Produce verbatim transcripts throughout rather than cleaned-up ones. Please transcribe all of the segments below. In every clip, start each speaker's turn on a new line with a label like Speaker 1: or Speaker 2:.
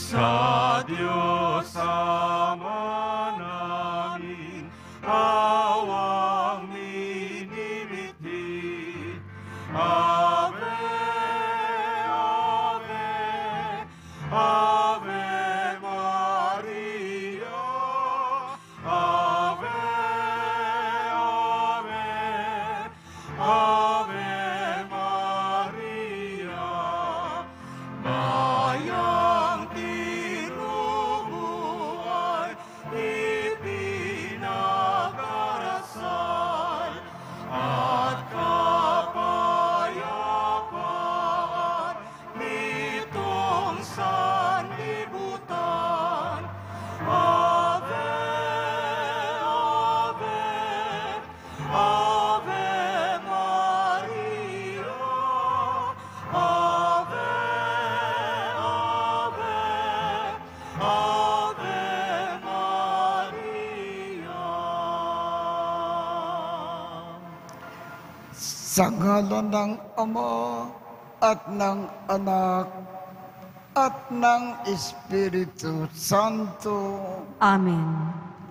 Speaker 1: Sa Diyos Ama namin, awang minimithi. Ave, Ave, Ave Maria. Ave, Ave, Ave Maria. Bayang tinubuhay, ipinagarasal, at kapayapaan nitong sanlibutan. Ave, Ave, Ave Maria. Ave, Ave, Ave Maria.
Speaker 2: Sa ngalan ng Ama at ng Anak at ng Espiritu Santo,
Speaker 3: Amen.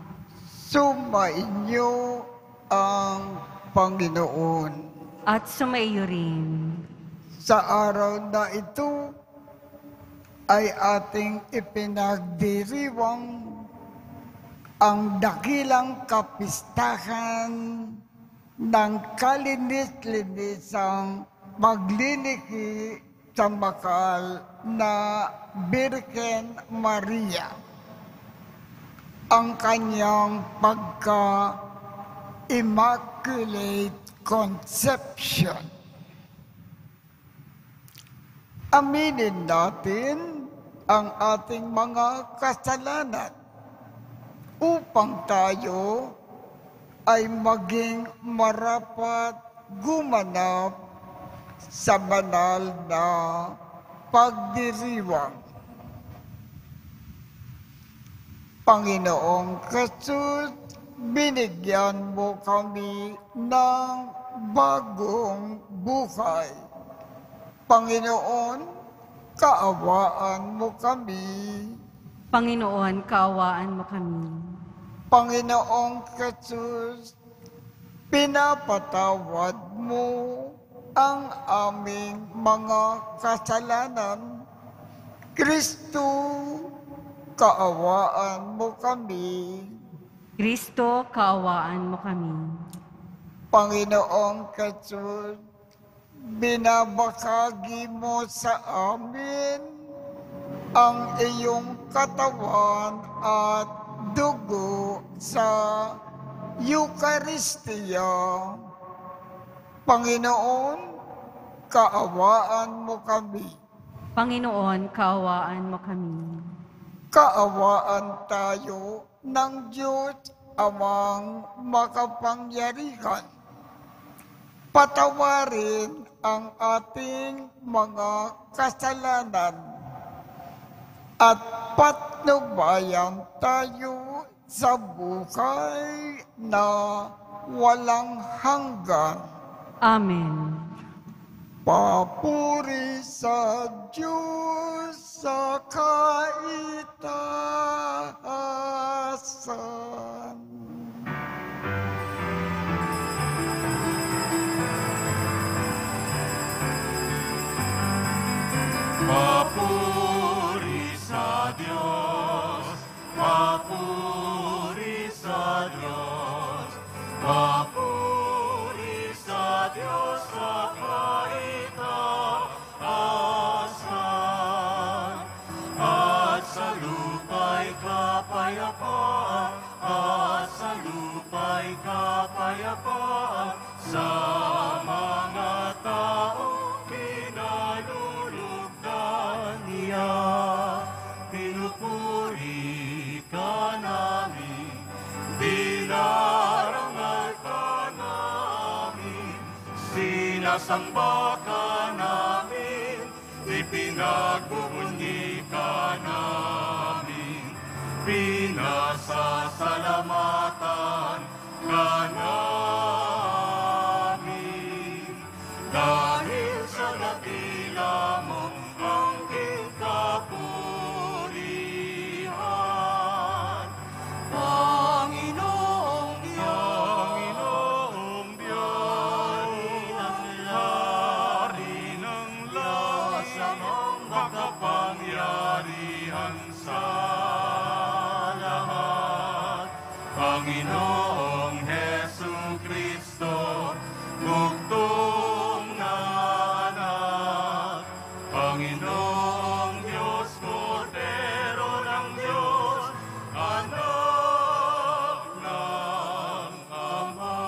Speaker 2: sumainyo ang Panginoon.
Speaker 3: At sumaiyo rin.
Speaker 2: Sa araw na ito ay ating ipinagdiriwang ang dakilang kapistahan ng kalinis-linisang magliliki sa makal na Birhen Maria. Ang kanyang pagka-immaculate conception. Aminin natin ang ating mga kasalanan upang tayo ay maging marapat gumanap sa banal na pagdiriwang. Panginoong Jesus, binigyan mo kami ng bagong buhay. Panginoon, kaawaan mo kami.
Speaker 3: Panginoon, kaawaan mo kami.
Speaker 2: Panginoong Jesus, pinapatawad mo ang aming mga kasalanan. Kristo, kaawaan mo kami.
Speaker 3: Kristo, kaawaan mo kami.
Speaker 2: Panginoong Jesus, binabahagi mo sa amin ang iyong katawan at dugo sa Eucharistia. Panginoon, kaawaan mo kami.
Speaker 3: Panginoon, kaawaan mo kami.
Speaker 2: Kaawaan tayo ng Diyos Amang makapangyarihan. Patawarin ang ating mga kasalanan at patnubayan tayo sa buhay na walang hanggan.
Speaker 3: Amen.
Speaker 2: Papuri sa Diyos sa kaitaasan.
Speaker 1: Papuri sa Diyos, papuri sa Diyos, papuri sa Diyos sa kaitaasan. At sa lupa'y kapayapaan, at sa lupa'y kapayapaan, sa mga taong kinalulugdan niya. Pinupuri ka namin, dinarangal ka namin, sinasamba ka namin, ipinagbubunyi ka namin, pinasasalamatan ka namin. Dahil sa dakila mo ang iyong kapurihan, kapangyarihan sa lahat. Panginoong Hesu Kristo, bugtong na anak. Panginoong Diyos, Kordero ng Diyos, anak ng Ama.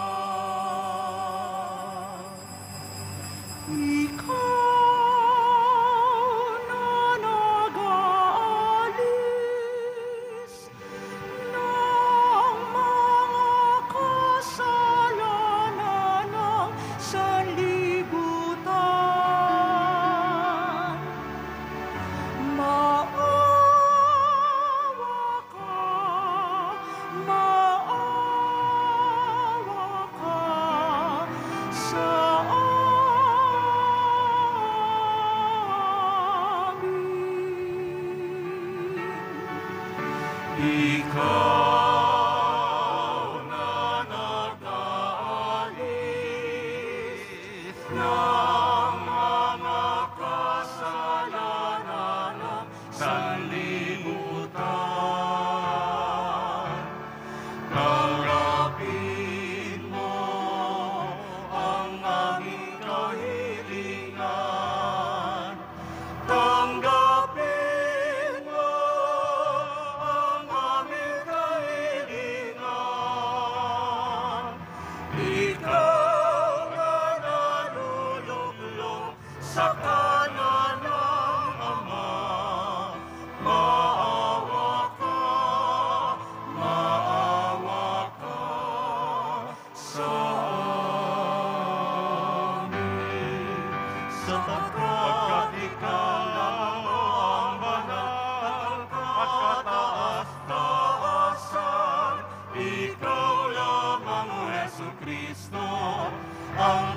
Speaker 4: Ikaw na nag-aalis ng mga kasalanan ng sanlibutan. Maawa ka, maawa ka sa amin.
Speaker 1: Ikaw na nag-aalis ng mga kasalanan ng sanlibutan. Tanggapin mo ang aming kahilingan. Tanggapin mo ang aming kahilingan. Ikaw na naluluklok sa kanan ng Ama. Maawa ka, maawa ka sa amin. Sapagkat ikaw lang ang banal at kataas-taasan. Ikaw lamang, Hesu Kristo, ang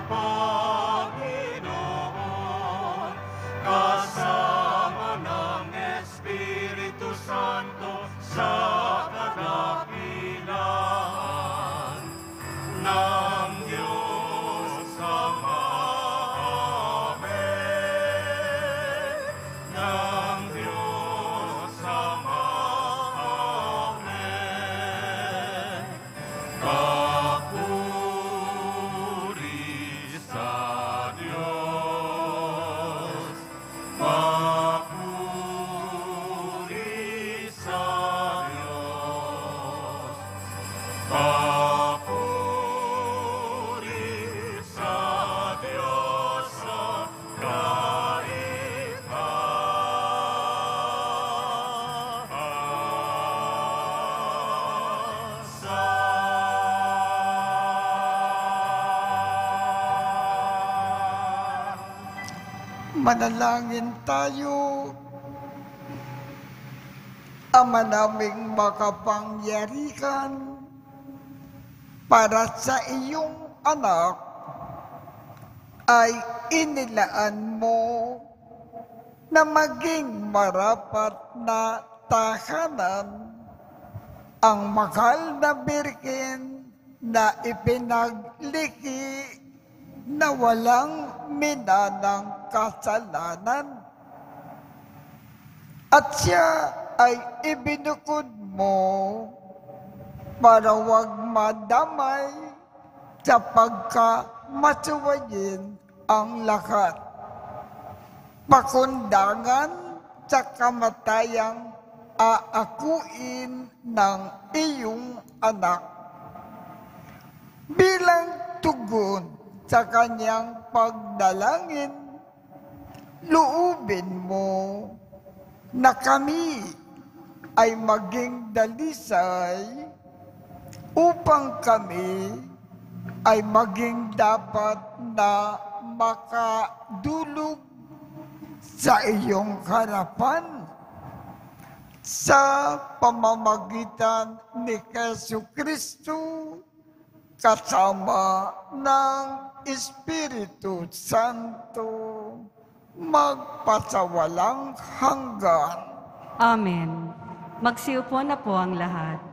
Speaker 1: Panginoon. Kasama ng Espiritu Santo sa kadakilaan ng Diyos Ama. Amen. Ng Diyos Ama. Amen. Papuri sa Diyos. Papuri sa Diyos. Papuri sa Diyos sa kahit
Speaker 2: Manalangin tayo. Ama naming makapangyarihan, para sa iyong anak ay inilaan mo na maging marapat na tahanan ang mahal na birhen na ipinagliki na walang minanang kasalanan. At siya ay ibinukod mo para wag madamay sa pagkamasuwayin ang lahat. Pakundangan sa kamatayang aakuin ng iyong anak. Bilang tugon sa kanyang pagdalangin, loobin mo na kami ay maging dalisay upang kami ay maging dapat na makadulog sa iyong harapan sa pamamagitan ni Jesu Kristo kasama ng Espiritu Santo magpasawalang hanggan.
Speaker 3: Amen. Magsiupo na po ang lahat.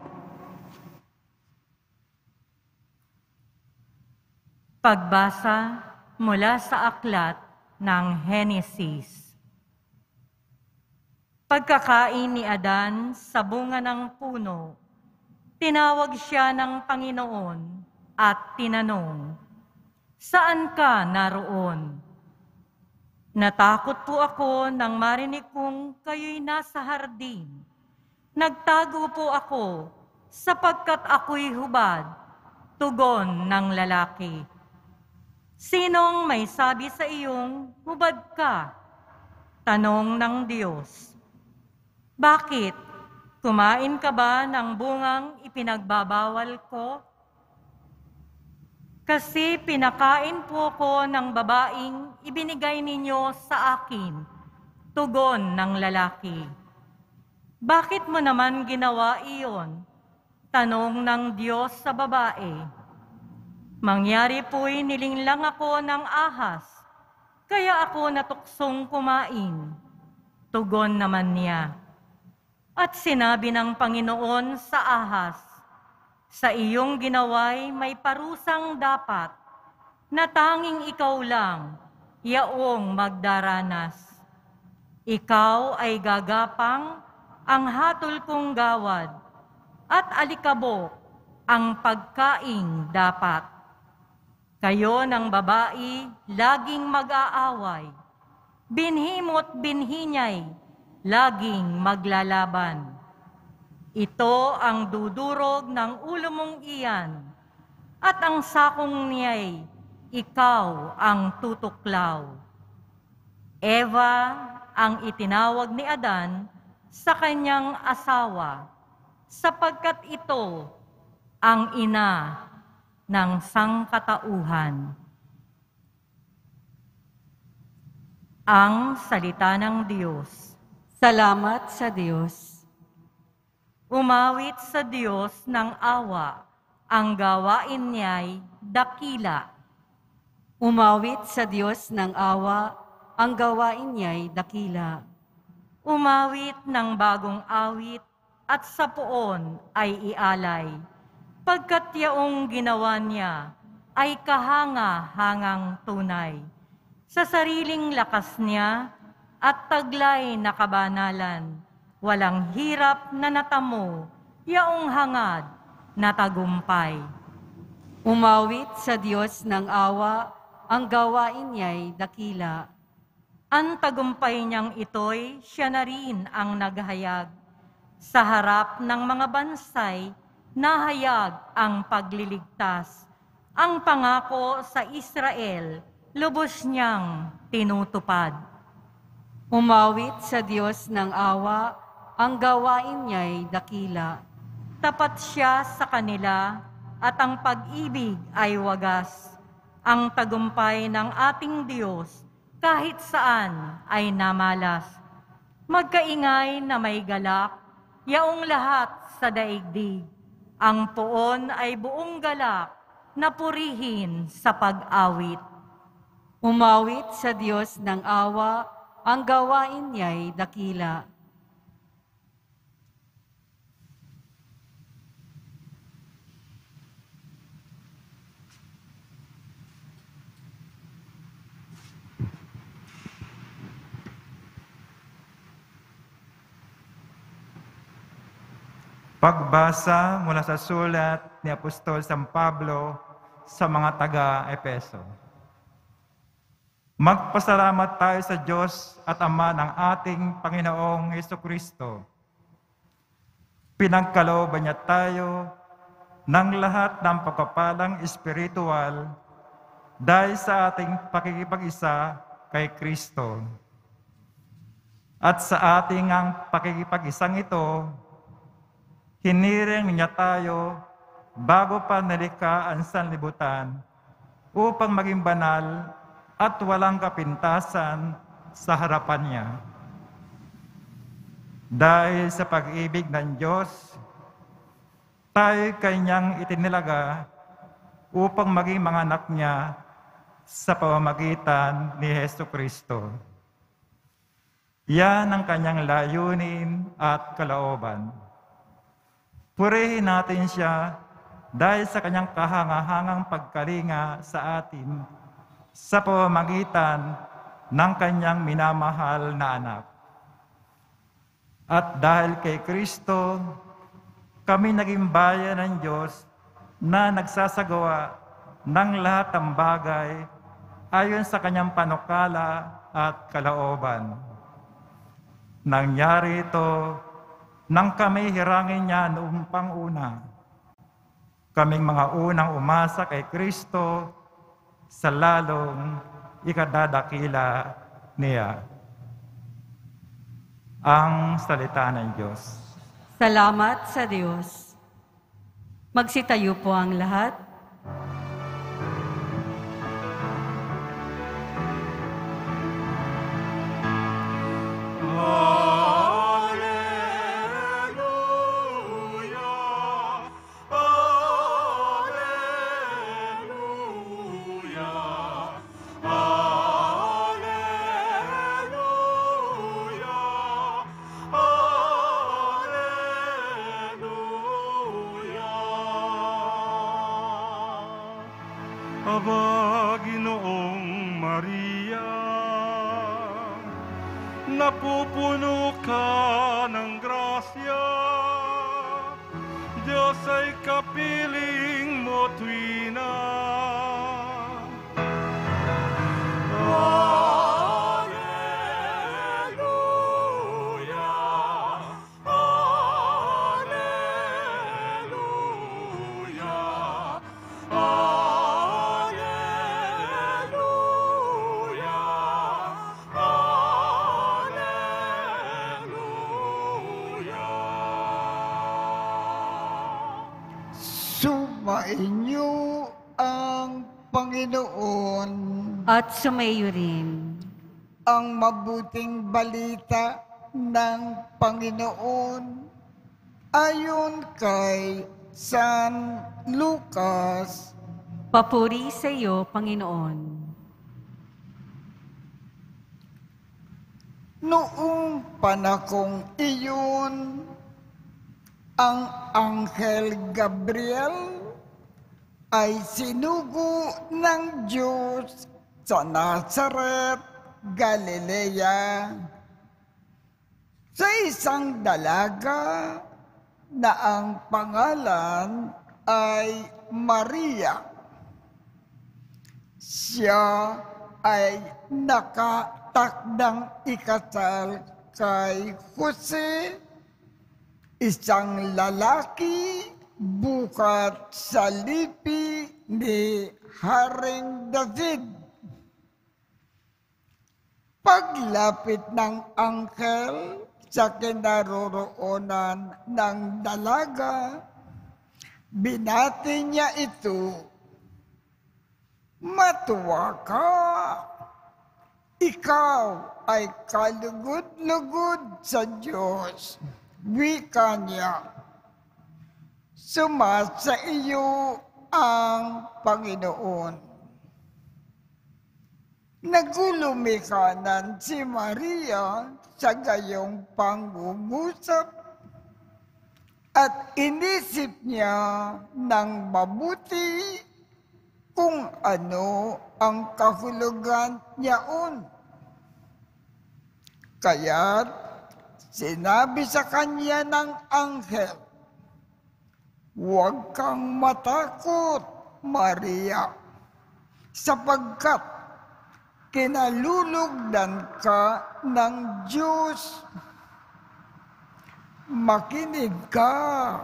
Speaker 4: Pagbasa mula sa aklat ng Henesis. Pagkakain ni Adan sa bunga ng puno, tinawag siya ng Panginoon at tinanong, "Saan ka naroon?" "Natakot po ako nang marinig kong kayo'y nasa hardin. Nagtago po ako sapagkat ako'y hubad," tugon ng lalaki. "Sinong may sabi sa iyong hubad ka?" Tanong ng Diyos. "Bakit? Kumain ka ba ng bungang ipinagbabawal ko?" "Kasi pinakain po ko ng babaeng ibinigay ninyo sa akin," tugon ng lalaki. "Bakit mo naman ginawa iyon?" Tanong ng Diyos sa babae. "Mangyari po'y nilinglang ako ng ahas, kaya ako natuksong kumain," tugon naman niya. At sinabi ng Panginoon sa ahas, "Sa iyong ginaway may parusang dapat, na tanging ikaw lang, yaong magdaranas. Ikaw ay gagapang ang hatol kong gawad, at alikabok ang pagkaing dapat. Kayo ng babae laging mag-aaway, binhimo't binhinyay, laging maglalaban. Ito ang dudurog ng ulo mong iyan, at ang sakong niya'y ikaw ang tutuklaw." Eva ang itinawag ni Adan sa kanyang asawa, sapagkat ito ang ina ng sangkatauhan. Ang salita ng Diyos.
Speaker 3: Salamat sa Diyos.
Speaker 4: Umawit sa Diyos ng awa, ang gawain niya'y dakila.
Speaker 3: Umawit sa Diyos ng awa, ang gawain niya'y dakila.
Speaker 4: Umawit ng bagong awit, at sa puon ay ialay, pagkat yaong ginawa niya ay kahanga-hangang tunay. Sa sariling lakas niya at taglay na kabanalan, walang hirap na natamo, yaong hangad na tagumpay.
Speaker 3: Umawit sa Diyos ng awa, ang gawain niya'y dakila.
Speaker 4: Ang tagumpay niyang ito'y siya na rin ang naghayag. Sa harap ng mga bansay, nahayag ang pagliligtas. Ang pangako sa Israel, lubos niyang tinutupad.
Speaker 3: Umawit sa Diyos ng awa, ang gawain niya'y dakila.
Speaker 4: Tapat siya sa kanila, at ang pag-ibig ay wagas. Ang tagumpay ng ating Diyos, kahit saan ay namalas. Magkaingay na may galak, yaong lahat sa daigdig. Ang poon ay buong galak, na purihin sa pag-awit.
Speaker 3: Umawit sa Diyos ng awa, ang gawain niya'y dakila.
Speaker 5: Pagbasa mula sa sulat ni Apostol San Pablo sa mga taga-Epeso. Magpasalamat tayo sa Diyos at Ama ng ating Panginoong Hesukristo. Pinagkalooban niya tayo ng lahat ng pagpapalang espiritual dahil sa ating pakikipag-isa kay Kristo. At sa ating ang pakikipag-isang ito, hiniring niya tayo bago pa nalikha ang sanlibutan upang maging banal at walang kapintasan sa harapan niya. Dahil sa pag-ibig ng Diyos, tayo kanyang itinilaga upang maging mga anak niya sa pamamagitan ni Hesukristo. Yan ang kanyang layunin at kalooban. Purihin natin siya dahil sa kanyang kahangahangang pagkalinga sa atin sa pamamagitan ng kanyang minamahal na anak. At dahil kay Kristo, kami naging bayan ng Diyos na nagsasagawa ng lahat ng bagay ayon sa kanyang panukala at kalooban. Nangyari ito nang kami hirangin niya noong pang-una. Kaming mga unang umasa kay Kristo sa lalong ikadadakila niya. Ang salita ng Diyos.
Speaker 3: Salamat sa Diyos. Magsitayo po ang lahat.
Speaker 1: Aba, Ginoong Maria, napupuno ka ng grasya, Diyos ay kapiling mo tuwina.
Speaker 2: Sumainyo ang Panginoon.
Speaker 3: At sumayo rin.
Speaker 2: Ang mabuting balita ng Panginoon ayon kay San Lucas.
Speaker 3: Papuri sa iyo, Panginoon.
Speaker 2: Noong panahong iyon, ang Anghel Gabriel ay sinugo ng Diyos sa Nazaret, Galilea, sa isang dalaga na ang pangalan ay Maria. Siya ay nakatakdang ikasal kay Jose, isang lalaki bukat sa lipi ni Haring David. Paglapit ng angkel sa kinaroroonan ng dalaga, binati niya ito, "Matuwa ka! Ikaw ay kalugod-lugod sa Diyos." Wika niya, "Sumasa iyo ang Panginoon." Nagulumikanan si Maria sa gayong pangungusap at inisip niya ng mabuti kung ano ang kahulugan niyaon. Kaya't sinabi sa kanya ng anghel, "Huwag kang matakot, Maria, sapagkat kinalulugdan ka ng Diyos. Makinig ka,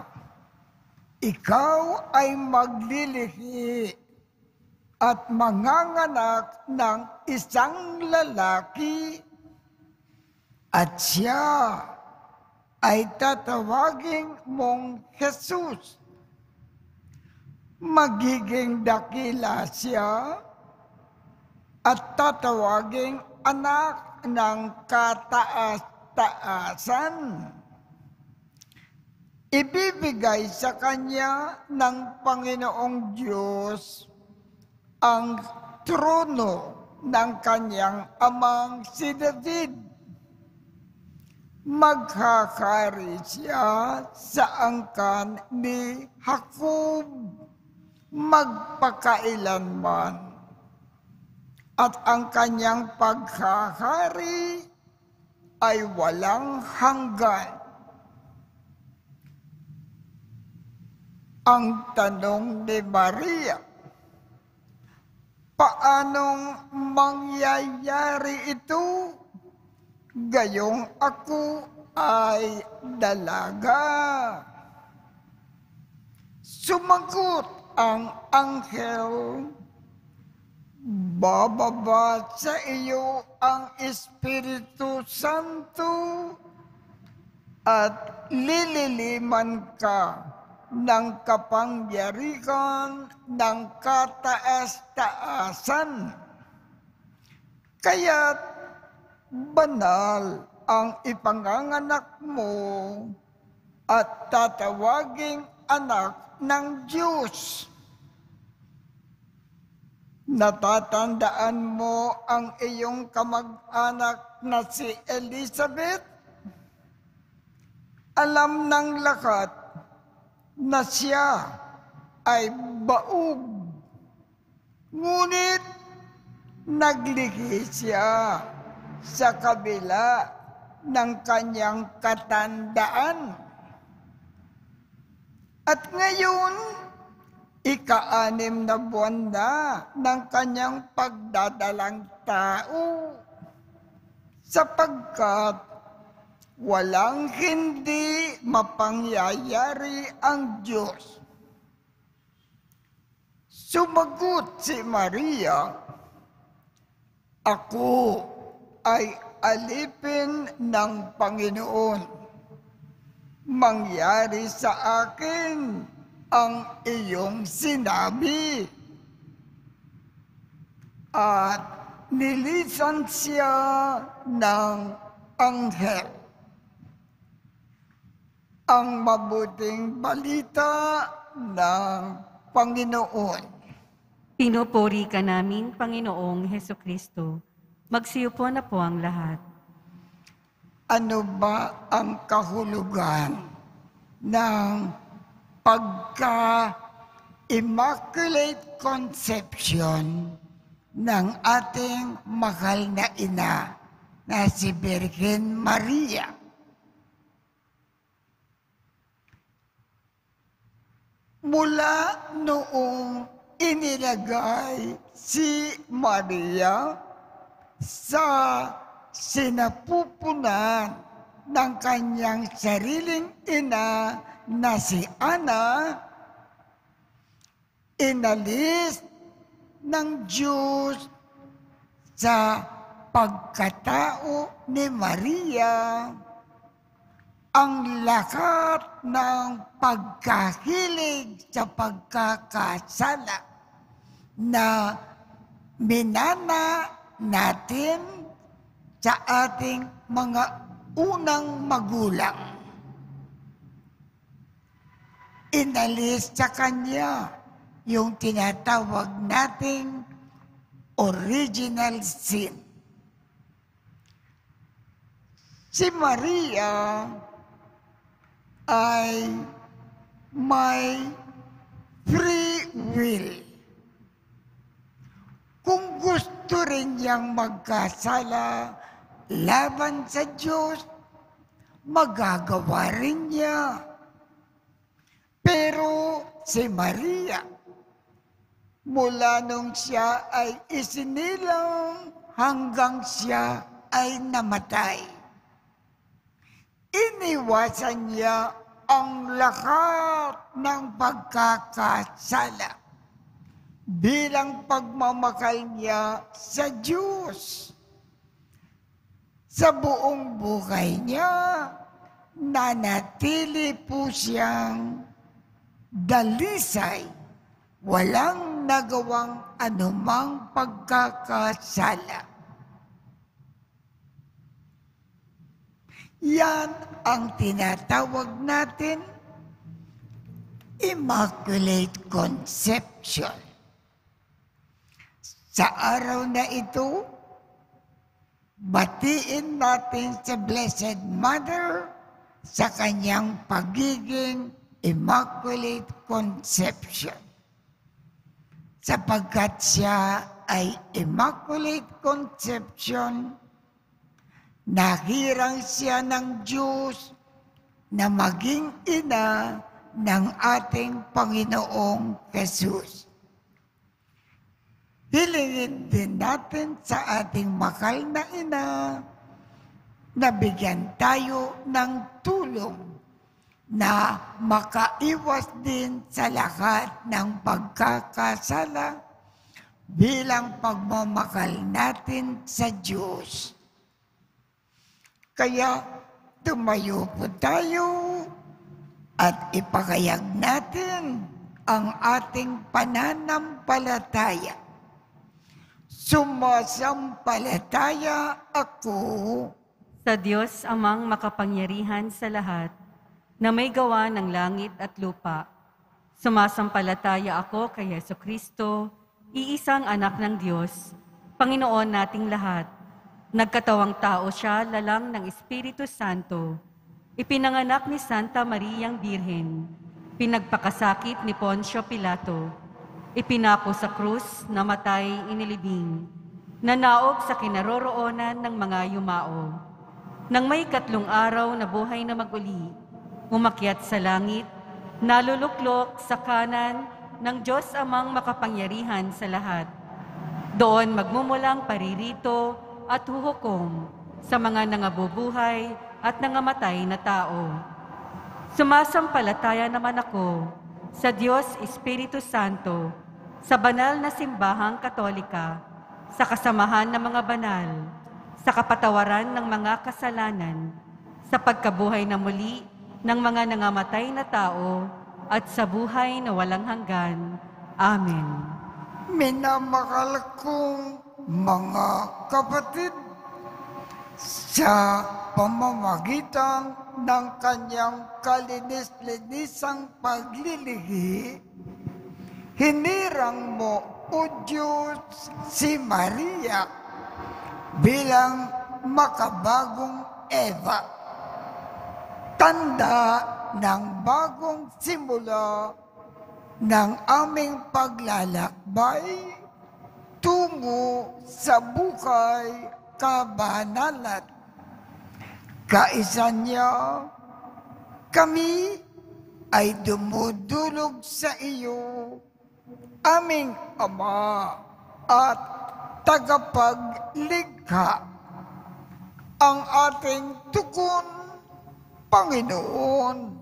Speaker 2: ikaw ay maglilihi at manganganak ng isang lalaki, at siya ay tatawagin mong Jesus. Magiging dakila siya at tatawaging anak ng kataas-taasan. Ibibigay sa kanya ng Panginoong Diyos ang trono ng kanyang amang si David. Maghahari siya sa angkan ni Jacob magpakailanman, at ang kanyang paghahari ay walang hanggan. Ang tanong ni Maria, paanong mangyayari ito? Gayong ako ay dalaga. Sumagot ang anghel, bababa sa iyo ang Espiritu Santo at lililiman ka ng kapangyarihan ng kataas-taasan. Kaya't banal ang ipanganganak mo at tatawaging anak ng Diyos. Natatandaan mo ang iyong kamag-anak na si Elizabeth? Alam ng lahat na siya ay baog. Ngunit naglihi siya sa kabila ng kanyang katandaan. At ngayon, ika-anim na buwan na ng kanyang pagdadalang tao, sapagkat walang hindi mapangyayari ang Diyos. Sumagot si Maria, ako ay alipin ng Panginoon. Mangyari sa akin ang iyong sinabi. At nilisan siya ng anghel. Ang mabuting balita ng Panginoon.
Speaker 3: Pinupuri ka namin, Panginoong Hesukristo. Magsiupo na po ang lahat.
Speaker 2: Ano ba ang kahulugan ng pagka-immaculate conception ng ating mahal na ina na si Birhen Maria? Mula noong inilagay si Maria sa sinapupunan ng kanyang sariling ina na si Ana, inalis ng Diyos sa pagkatao ni Maria ang lahat ng pagkahilig sa pagkakasala na minana natin sa ating mga unang magulang. Inalis sa kanya yung tinatawag nating original sin. Si Maria ay may free will. Kung gusto rin niyang magkasala laban sa Diyos, magagawa rin niya. Pero si Maria, mula nung siya ay isinilang hanggang siya ay namatay, iniwasan niya ang lahat ng pagkakasala bilang pagmamakal niya sa Diyos. Sa buong buhay niya, nanatili po siyang dalisay, walang nagawang anumang pagkakasala. Yan ang tinatawag natin Immaculate Conception. Sa araw na ito, batiin natin sa Blessed Mother sa kanyang pagiging Immaculate Conception. Sapagkat siya ay Immaculate Conception, Nahirang siya ng Diyos na maging ina ng ating Panginoong Jesus. Hilingin din natin sa ating mahal na ina na bigyan tayo ng tulong na makaiwas din sa lahat ng pagkakasala bilang pagmamahal natin sa Diyos. Kaya tumayo po tayo at ipakayag natin ang ating pananampalataya. Sumasampalataya ako
Speaker 3: Sa Diyos amang makapangyarihan sa lahat, na may gawa ng langit at lupa. Sumasampalataya ako kay Jesucristo, iisang anak ng Diyos, Panginoon nating lahat. Nagkatawang tao siya lalang ng Espiritu Santo. Ipinanganak ni Santa Mariang Birhen. Pinagpakasakit ni Poncio Pilato. Ipinako sa krus, namatay, inilibing. Nanaog sa kinaroroonan ng mga yumao. Nang may katlong araw na buhay na maguli, umakyat sa langit, naluluklok sa kanan ng Diyos amang makapangyarihan sa lahat. Doon magmumulang paririto at huhukom sa mga nangabubuhay at nangamatay na tao. Sumasampalataya naman ako sa Diyos Espiritu Santo, sa banal na simbahang Katolika, sa kasamahan ng mga banal, sa kapatawaran ng mga kasalanan, sa pagkabuhay na muli ng mga nangamatay na tao, at sa buhay na walang hanggan. Amen.
Speaker 2: minamahal kong mga kapatid, sa pamamagitan ng kanyang kalinis-linisang paglilihi, hinirang mo, O Diyos, si Maria bilang makabagong Eva, tanda ng bagong simula ng aming paglalakbay tungo sa buhay kabanalan. Kaisa niya, kami ay dumudulog sa iyo, aming Ama at tagapaglikha. Ang ating tugon, Panginoon,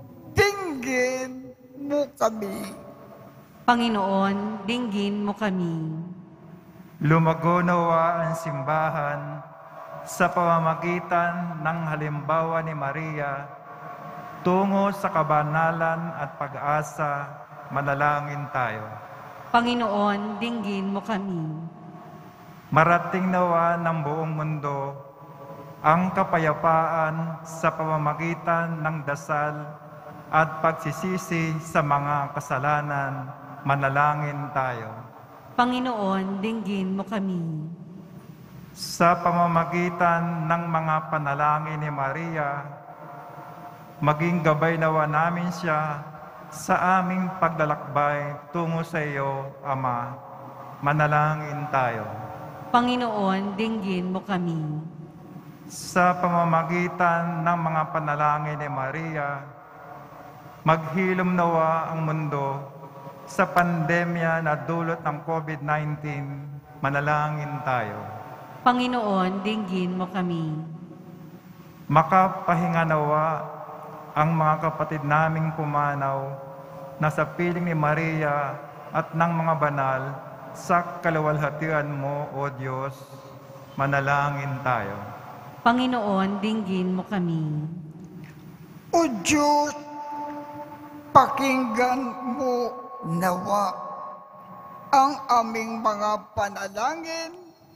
Speaker 2: dinggin mo kami.
Speaker 3: Panginoon, dinggin mo kami.
Speaker 5: Lumago nawa ang simbahan sa pamamagitan ng halimbawa ni Maria tungo sa kabanalan at pag-asa. Manalangin tayo.
Speaker 3: Panginoon, dinggin mo kami.
Speaker 5: Marating nawa ng buong mundo ang kapayapaan sa pamamagitan ng dasal at pagsisisi sa mga kasalanan. Manalangin tayo.
Speaker 3: Panginoon, dinggin mo kami.
Speaker 5: Sa pamamagitan ng mga panalangin ni Maria, maging gabay nawa namin siya sa aming paglalakbay tungo sa iyo, Ama. Manalangin tayo.
Speaker 3: Panginoon, dinggin mo kami.
Speaker 5: Sa pamamagitan ng mga panalangin ni Maria, maghilom nawa ang mundo sa pandemya na dulot ng COVID nineteen. Manalangin tayo.
Speaker 3: Panginoon, dinggin mo kami.
Speaker 5: Makapahinga nawa ang mga kapatid naming pumanaw na sa piling ni Maria at ng mga banal sa kaluwalhatian mo, O Diyos. Manalangin tayo.
Speaker 3: Panginoon, dinggin mo kami.
Speaker 2: O Diyos, pakinggan mo nawa ang aming mga panalangin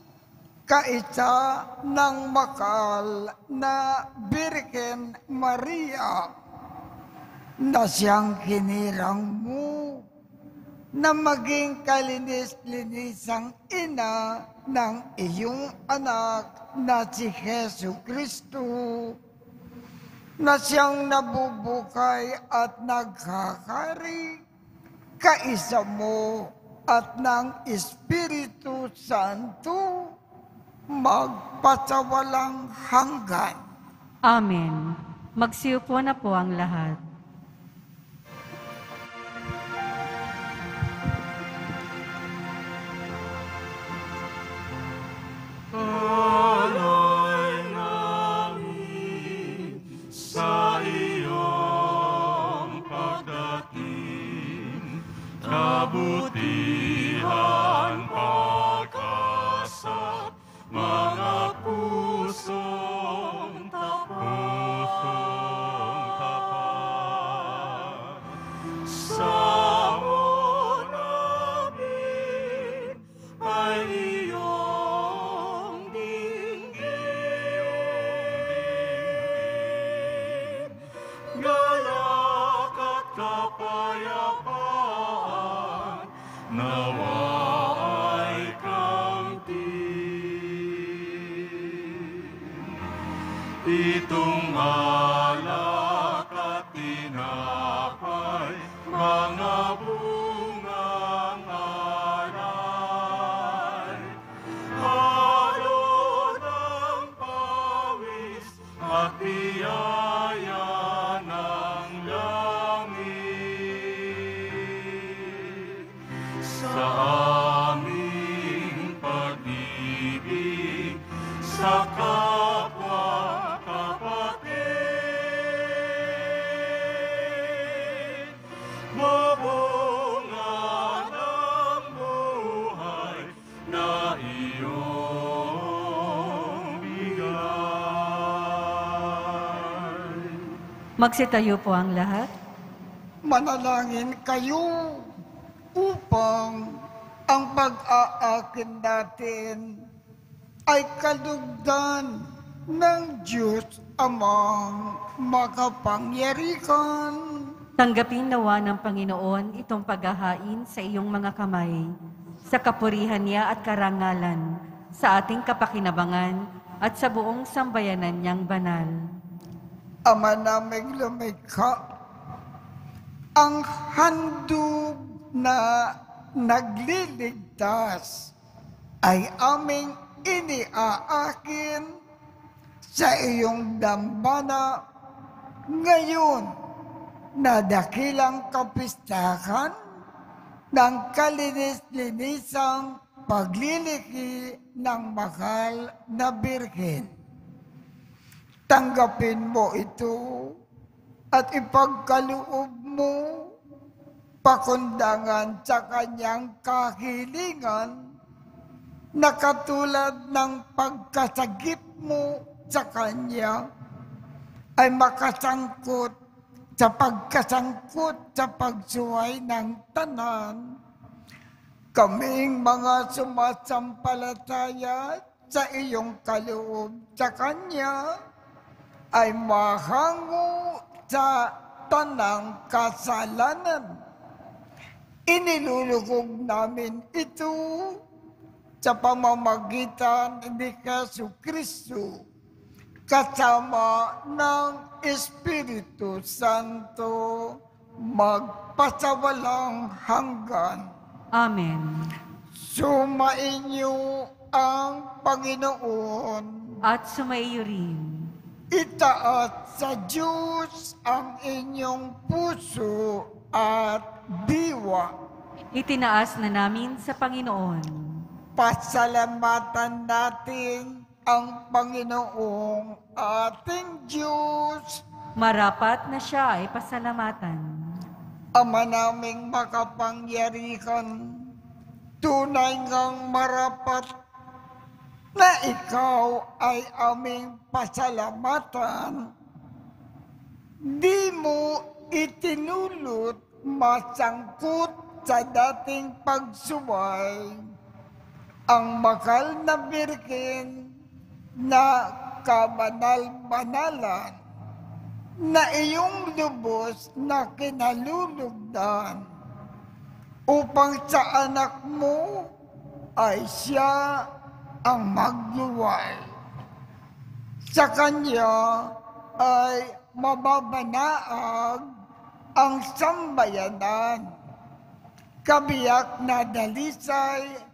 Speaker 2: kaisa ng makal na Birhen Maria na siyang hinirang mo na maging kalinis-linisang ina ng iyong anak na si Jesucristo, na siyang nabubuhay at naghahari kaisa mo at ng Espiritu Santo magpasawalang hanggan.
Speaker 3: Amen. Magsiupo na po ang lahat.
Speaker 1: Alay namin sa iyong pagdating, kabutihan, pagkasat, mga pusong tapat, sa namin ay iyong dinggin, gayak at kapayapaan, nawa ay kamtin. Itong alak at tinapay, mga bungang alay, halo ng pawis at biyaya ng langit. Sa aming pag-ibig sa kapwa kapatid, mabunga ng buhay na iyong bigay.
Speaker 3: Magsitayo po ang lahat.
Speaker 2: Manalangin kayo upang ang pag-aakin natin ay kalugdan ng Diyos Amang makapangyarihan.
Speaker 3: Tanggapin nawa ng Panginoon itong paghahain sa iyong mga kamay, sa kapurihan niya at karangalan, sa ating kapakinabangan at sa buong sambayanan niyang banal.
Speaker 2: Ama naming lumikha, ang handog na nagliligtas ay aming iniaakin sa iyong dambana ngayon na dakilang kapistahan ng kalinis-linisang pagliliki ng mahal na Birhen. Tanggapin mo ito at ipagkaloob mo pakundangan sa kanyang kahilingan na katulad ng pagkasagip mo sa kanya ay makasangkot sa pagkasangkot sa pagsuway ng tanan. Kaming mga sumasampalataya sa iyong kaloob sa kanya ay mahango sa tanang kasalanan. Inilulugog namin ito sa pamamagitan ni Jesucristo kasama ng Espiritu Santo magpasawalang hanggan.
Speaker 3: Amen.
Speaker 2: Sumainyo ang Panginoon.
Speaker 3: At sumaiyo rin.
Speaker 2: Itaat sa Diyos ang inyong puso at diwa.
Speaker 3: Itinaas na namin sa Panginoon.
Speaker 2: Pasalamatan natin ang Panginoong ating Diyos.
Speaker 3: Marapat na siya ay pasalamatan.
Speaker 2: Ama naming makapangyarihan, tunay ngang marapat na ikaw ay aming pasalamatan. Di mo itinulot masangkot sa dating pagsuway ang makal na Birhen na kabanal-banalan na iyong lubos na kinalulugdan upang sa anak mo ay siya ang magluway. Sa kanya ay mababanaag ang sambayanan, kabiyak na dalisay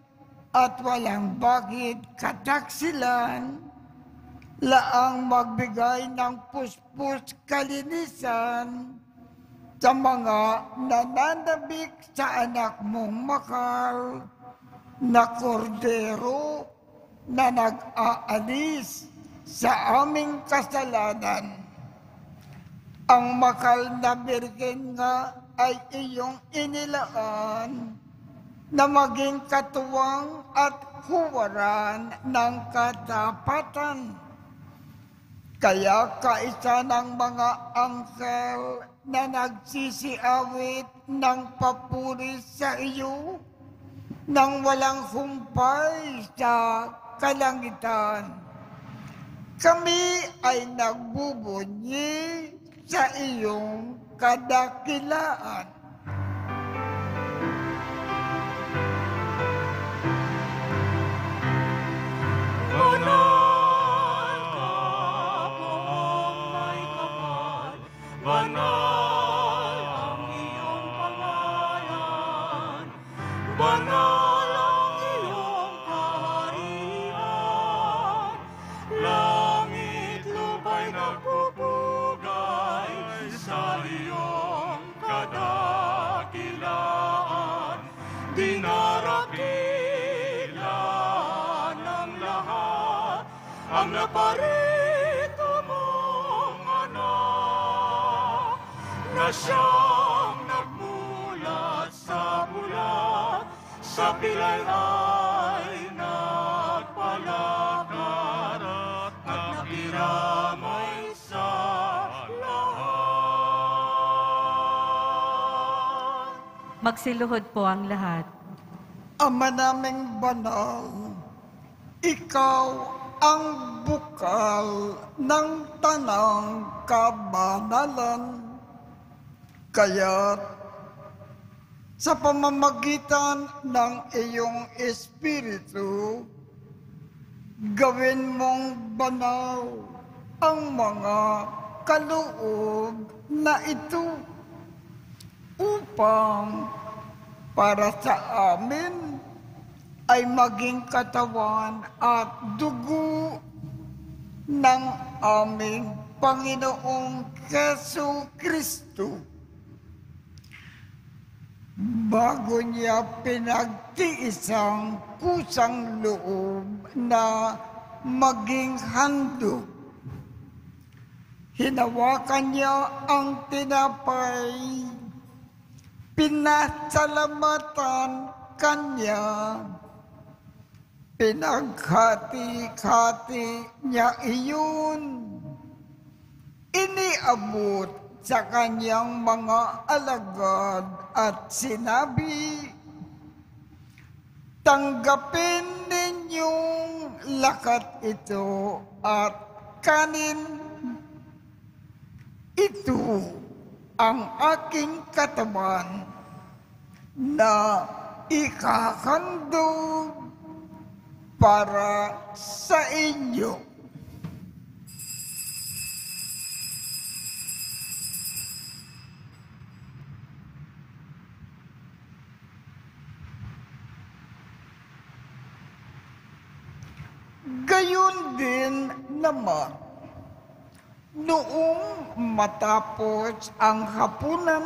Speaker 2: at walang bakit kataksilan, laang magbigay ng puspos kalinisan sa mga nananabik sa anak mong makal na kordero na nag-aalis sa aming kasalanan. Ang makal na birhen nga ay iyong inilaan na maging katuwang at huwaran ng katapatan. Kaya kaisa ng mga anghel na nagsisiawit ng papuri sa iyo nang walang humpay sa kalangitan. Kami ay nagbubunyi sa iyong kadakilaan.
Speaker 1: Banal ka po ang may kapal, banal ang iyong pangalan, banal ang iyong kaharian, langit lupa'y nagpupugay sa iyong kadakilaan, dinarakilan ng lahat ang naparito mong anak, na siyang nagmulat sa bulat, sa pilay ay nagpalakad at nakiramay sa lahat.
Speaker 3: Magsiluhod po ang lahat.
Speaker 2: Ama naming banal, ikaw ang bukal ng tanang kabanalan. Kaya't sa pamamagitan ng iyong Espiritu, gawin mong banal ang mga kaloob na ito upang para sa amin ay maging katawan at dugo ng aming Panginoong Hesu Kristo. Bago niya pinagtiisang kusang loob na maging handog, hinawakan niya ang tinapay, pinasalamatan kanya, pinaghati-hati niya iyon, iniabot sa kanyang mga alagad at sinabi, tanggapin ninyong lakat ito at kanin. Ito ang aking katawan na ikahandog para sa inyo. Gayon din naman, noong matapos ang hapunan,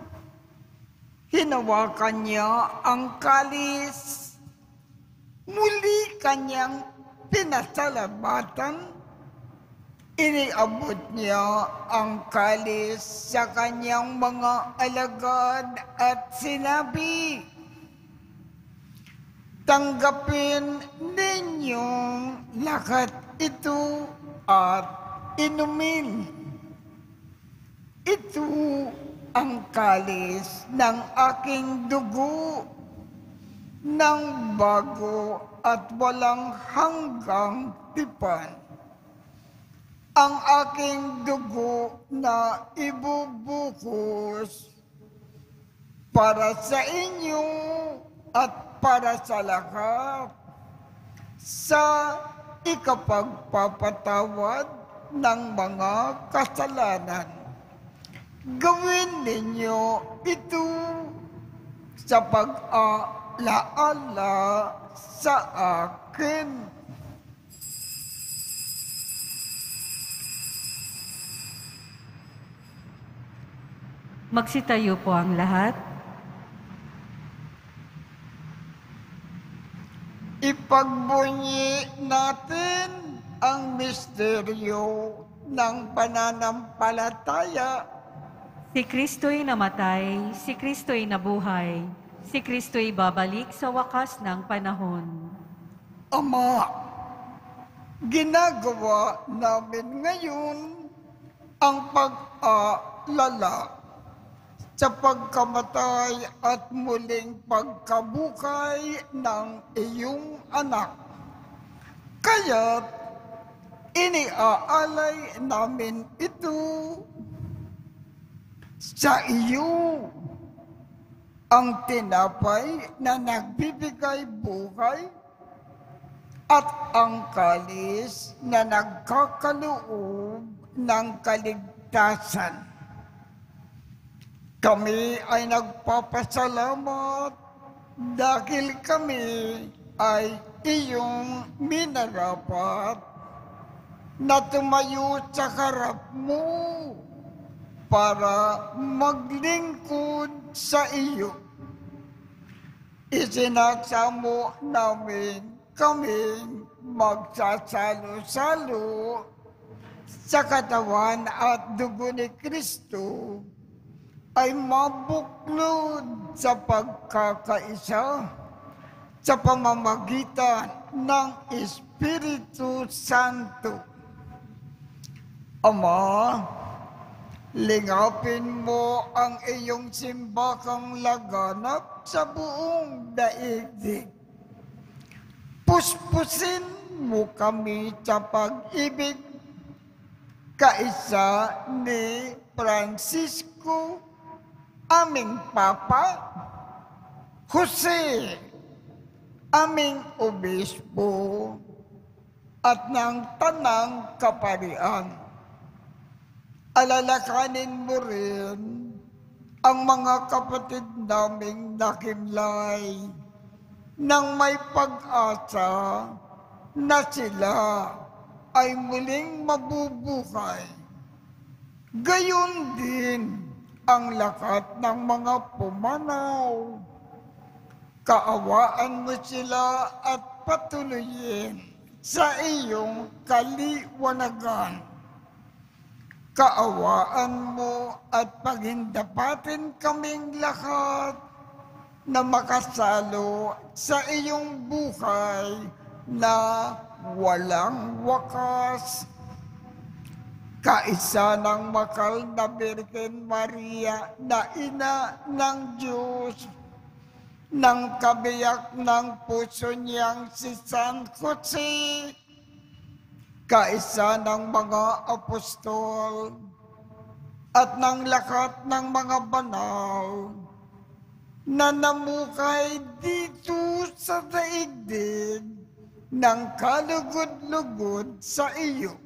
Speaker 2: hinawakan niya ang kalis, muli kanyang pinasalamatan, iniabot niya ang kalis sa kanyang mga alagad at sinabi, tanggapin ninyong lahat ito at inumin. Ito ang kalis ng aking dugo ng bago at walang hanggang tipan. Ang aking dugo na ibubuhos para sa inyo at para sa lahat sa ikapagpapatawad ng mga kasalanan. Gawin ninyo ito sa pag-aalaala sa akin.
Speaker 3: Magsitayo po ang lahat.
Speaker 2: Ipagbunyi natin ang misteryo ng pananampalataya.
Speaker 3: Si Kristo'y namatay, si Kristo'y nabuhay, si Kristo'y babalik sa wakas ng panahon.
Speaker 2: Ama, ginagawa namin ngayon ang pag-aalala sa pagkamatay at muling pagkabukay ng iyong anak. Kaya't iniaalay namin ito sa iyo, ang tinapay na nagbibigay buhay at ang kalis na nagkakaloob ng kaligtasan. Kami ay nagpapasalamat dahil kami ay iyong minarapat na tumayo sa harap mo para maglingkod sa iyo. Isinasamo namin kaming magsasalo-salo sa katawan at dugo ni Kristo ay mabuklod sa pagkakaisa sa pamamagitan ng Espiritu Santo. Ama, lingapin mo ang iyong simbakang laganap sa buong daigdig. Puspusin mo kami sa pag-ibig kaisa ni Francisco, aming Papa, Jose, aming Obispo, at ng Tanang Kaparian. Alalakanin mo rin ang mga kapatid naming nakimlay nang may pag-asa na sila ay muling mabubuhay. Gayon din ang lakat ng mga pumanaw. Kaawaan mo sila at patuloyin sa iyong kaliwanagan. Kaawaan mo at paghindapatin kaming lahat na makasalo sa iyong buhay na walang wakas. Kaisa ng makal na Birhen Maria na ina ng Diyos, ng kabiyak ng puso niyang si San Jose, kaisa ng mga apostol, at ng lakat ng mga banal na namukay dito sa daigdig ng kalugod-lugod sa iyo.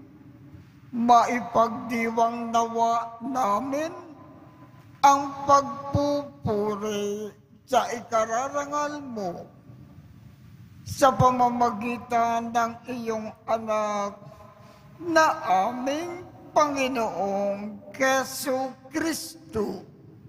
Speaker 2: Maipagdiwang nawa namin ang pagpupuri sa ikararangal mo sa pamamagitan ng iyong anak na aming Panginoong Keso Kristo.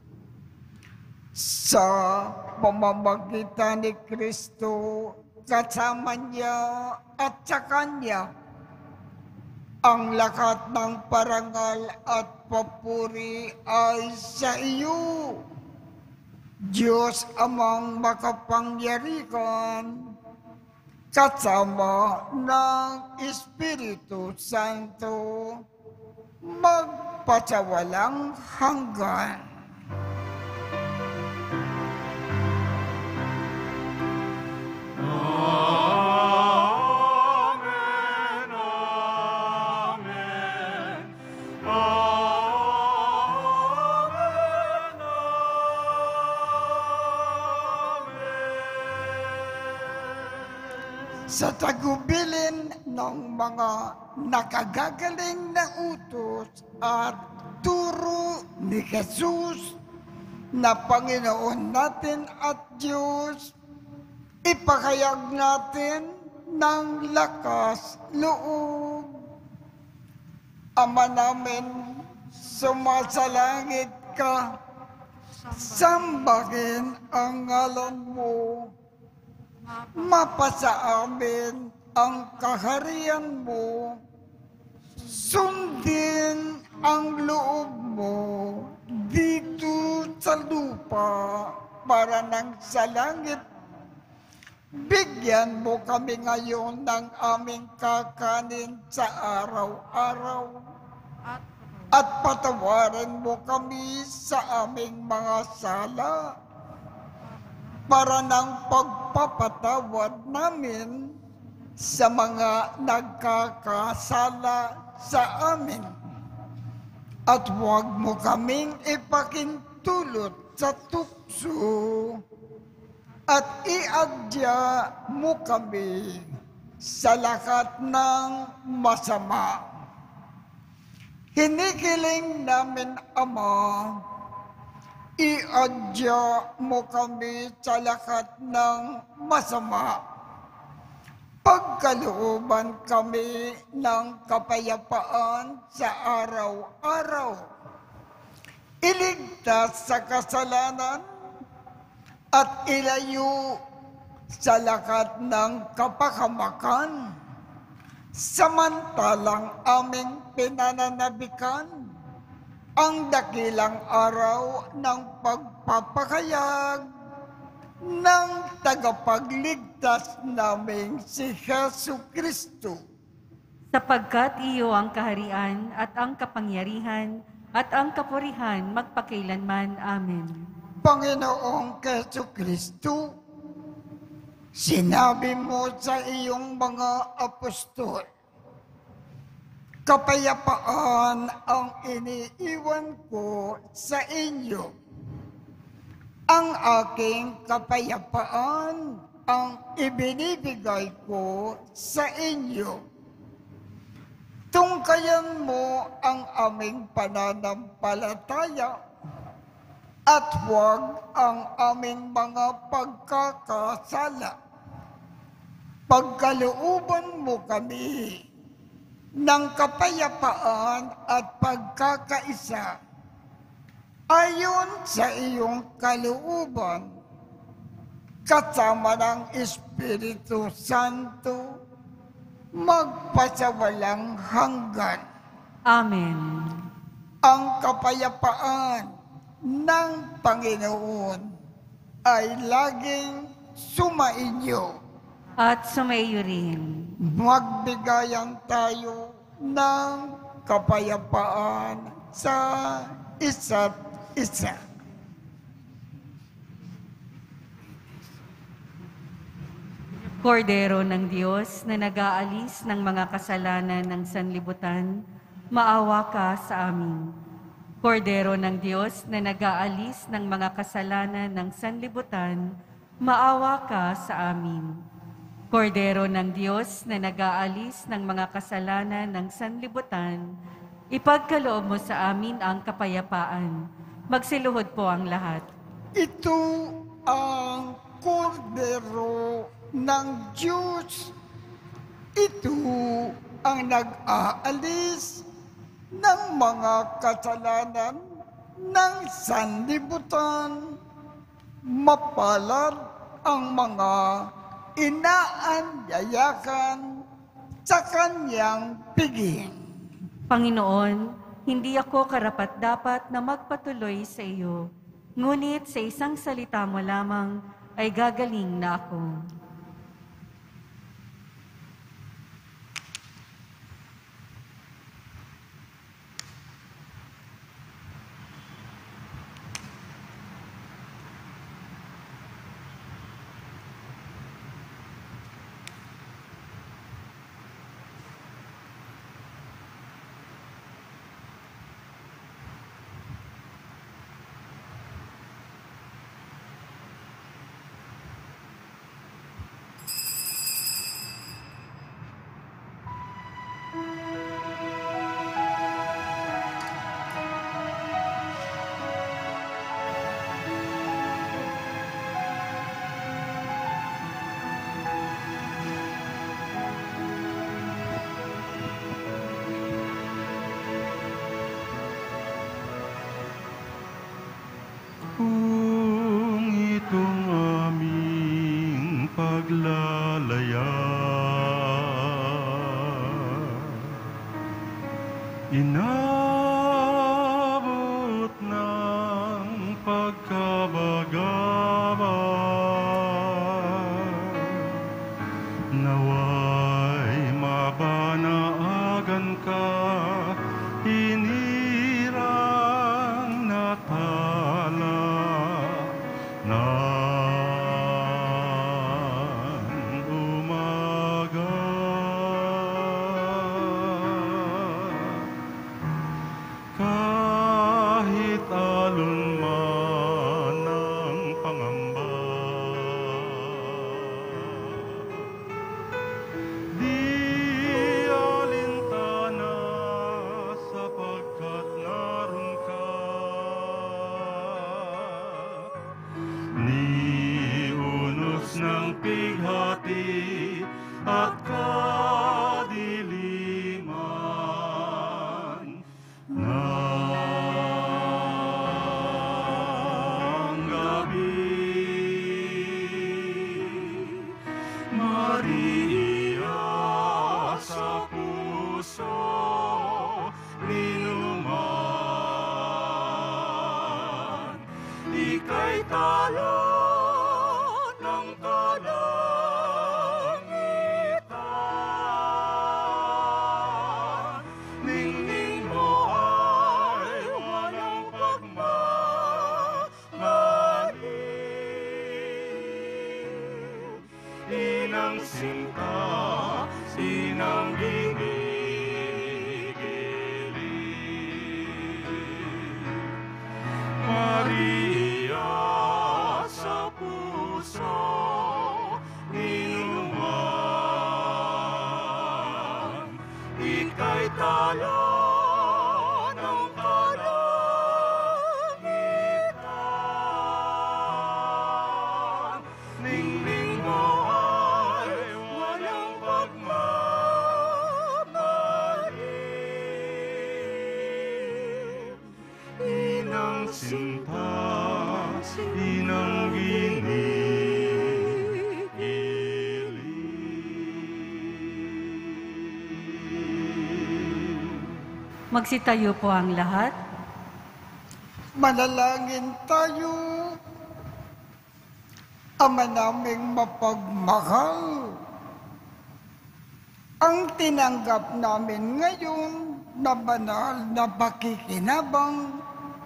Speaker 2: Sa pamamagitan ni Kristo, kasama niya at sa Kanya, ang lakat ng parangal at papuri ay sa iyo, Diyos Amang makapangyarihan, kasama ng Espiritu Santo, magpasawalang hanggan.
Speaker 1: Amen, amen, amen, amen.
Speaker 2: Sa tagubilin ng mga nakagagaling na utos at turo ni Jesus na Panginoon natin at Diyos, ipakayag natin ng lakas loob. Ama namin, sumasalangit ka, sambahin ang ngalan mo. Mapasa amin ang kaharian mo. Sundin ang loob mo dito sa lupa para nang sa langit. Bigyan mo kami ngayon ng aming kakanin sa araw-araw. At patawarin mo kami sa aming mga sala para ng pagpapatawad namin sa mga nagkakasala sa amin. At huwag mo kaming ipakintulot sa tukso at iadya mo kami sa lahat ng masama. Hinikiling namin, Ama, iadya mo kami sa lahat ng masama. Pagkalooban kami ng kapayapaan sa araw-araw. Iligtas sa kasalanan at ilayo sa lahat ng kapahamakan, samantalang aming pinananabikan ang dakilang araw ng pagpapahayag ng tagapagligtas naming si Jesu Kristo.
Speaker 3: Sapagkat iyo ang kaharian at ang kapangyarihan at ang kapurihan magpakailanman. Amen.
Speaker 2: Panginoong Jesu Kristo, sinabi mo sa iyong mga apostol, kapayapaan ang iniiwan ko sa inyo. Ang aking kapayapaan ang ibinibigay ko sa inyo. Tungkayan mo ang aming pananampalataya at huwag ang aming mga pagkakasala. Pagkalooban mo kami ng kapayapaan at pagkakaisa ayon sa iyong kalooban, kasama ng Espiritu Santo, magpasawalang hanggan.
Speaker 3: Amen.
Speaker 2: Ang kapayapaan ng Panginoon ay laging sumainyo.
Speaker 3: At sumaiyo rin.
Speaker 2: Magbigayan tayo ng kapayapaan sa isa't isa.
Speaker 3: Kordero ng Diyos na nag-aalis ng mga kasalanan ng sanlibutan, maawa ka sa amin. Kordero ng Diyos na nag-aalis ng mga kasalanan ng sanlibutan, maawa ka sa amin. Kordero ng Diyos na nag-aalis ng mga kasalanan ng sanlibutan, ipagkaloob mo sa amin ang kapayapaan. Magsiluhod po ang lahat.
Speaker 2: Ito ang kordero ng Diyos. Ito ang nag-aalis ng mga kasalanan ng sanlibutan. Mapalad ang mga inaanyayakan sa kanyang piging.
Speaker 3: Panginoon, hindi ako karapat-dapat na magpatuloy sa iyo, ngunit sa isang salita mo lamang ay gagaling na ako.
Speaker 1: Abot ng pagkabagabag, naway mabanaagan ka, hinirang natala ng umaga. Kahit alon man ang pangamba, di alintana sapagkat naroon ka. Ni unos ng pighati at kadiliman ng gabi, Maria sa puso ninuman, ika'y talo ng kalangitan. Ningning mo ay walang pagmamali. Inang sinta, sinang ginigiling. Maria sa puso ninuman, ika'y talo ng kalangitan. Ningning mo ay walang pagmamali. Inang sinta, inang ginigiling.
Speaker 3: Magsitayo po ang lahat.
Speaker 2: Manalangin tayo. Ama naming mapagmahal, ang tinanggap namin ngayon na banal na pakikinabang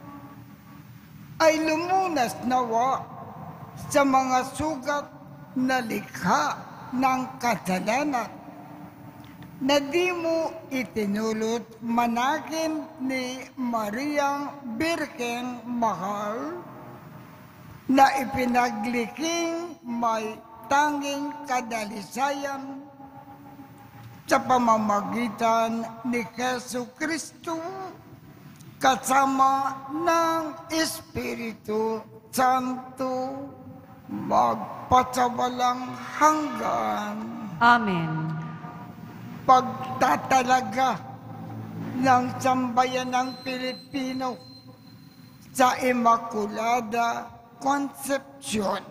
Speaker 2: ay lumunas nawa sa mga sugat na likha ng kasalanan na di mo itinulot managin ni Mariang Birkeng Mahal na ipinagliking may tanging kadalisayan sa pamamagitan ni Jesu Kristo kasama ng Espiritu Santo magpasawalang hanggan.
Speaker 3: Amen.
Speaker 2: Pagtatalaga ng sambayan ng Pilipino sa Immaculada Concepcion.